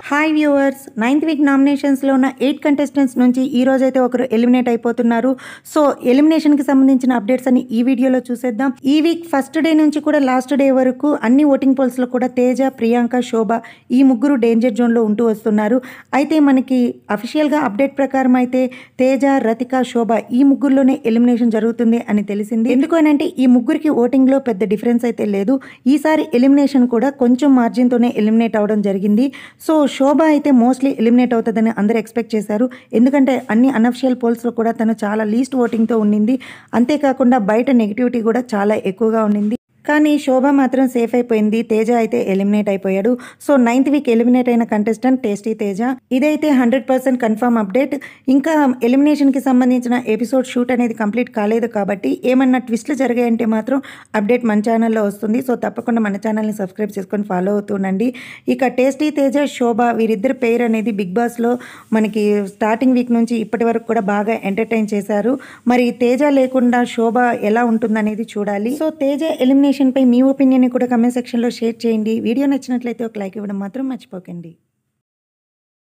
Hi viewers, 9th week నామినేషన్స్లో ఉన్న 8 contestants నుంచి ఈ రోజైతే ఒకరు ఎలిమినేట్ అయిపోతున్నారు. సో ఎలిమినేషన్కి సంబంధించిన అప్డేట్స్ అని ఈ వీడియోలో చూసేద్దాం. ఈ వీక్ ఫస్ట్ డే నుంచి కూడా లాస్ట్ డే వరకు అన్ని ఓటింగ్ పోల్స్లో కూడా తేజ, ప్రియాంక, శోభ ఈ ముగ్గురు డేంజర్ జోన్లో ఉంటూ వస్తున్నారు. అయితే మనకి అఫీషియల్గా అప్డేట్ ప్రకారం అయితే తేజ, రతిక, శోభ ఈ ముగ్గురులోనే ఎలిమినేషన్ జరుగుతుంది అని తెలిసింది. ఎందుకు అంటే ఈ ముగ్గురికి ఓటింగ్లో పెద్ద డిఫరెన్స్ అయితే లేదు. ఈసారి ఎలిమినేషన్ కూడా కొంచెం మార్జిన్తోనే ఎలిమినేట్ అవడం జరిగింది. సో శోభ అయితే మోస్ట్లీ ఎలిమినేట్ అవుతుందని అందరూ ఎక్స్పెక్ట్ చేశారు. ఎందుకంటే అన్ని అన్అఫిషియల్ పోల్స్లో కూడా తను చాలా లీస్ట్ ఓటింగ్తో ఉండింది. అంతేకాకుండా బయట నెగిటివిటీ కూడా చాలా ఎక్కువగా ఉండింది. కానీ శోభ మాత్రం సేఫ్ అయిపోయింది. తేజ అయితే ఎలిమినేట్ అయిపోయాడు. సో 9th వీక్ ఎలిమినేట్ అయిన కంటెస్టెంట్ టేస్టీ తేజ. ఇదైతే 100% కన్ఫర్మ్ అప్డేట్. ఇంకా ఎలిమినేషన్కి సంబంధించిన ఎపిసోడ్ షూట్ అనేది కంప్లీట్ కాలేదు కాబట్టి ఏమన్నా ట్విస్ట్లు జరిగాయంటే మాత్రం అప్డేట్ మన ఛానల్లో వస్తుంది. సో తప్పకుండా మన ఛానల్ని సబ్స్క్రైబ్ చేసుకొని ఫాలో అవుతుండండి. ఇక టేస్టీ తేజ, శోభ వీరిద్దరు పేరు అనేది బిగ్ బాస్లో మనకి స్టార్టింగ్ వీక్ నుంచి ఇప్పటి వరకు కూడా బాగా ఎంటర్టైన్ చేశారు. మరి తేజ లేకుండా శోభ ఎలా ఉంటుందనేది చూడాలి. సో తేజ ఎలిమినేషన్ పై మీ ఒపీనియన్ కూడా కమెంట్ సెక్షన్లో షేర్ చేయండి. వీడియో నచ్చినట్లయితే ఒక లైక్ ఇవ్వడం మాత్రం మర్చిపోకండి.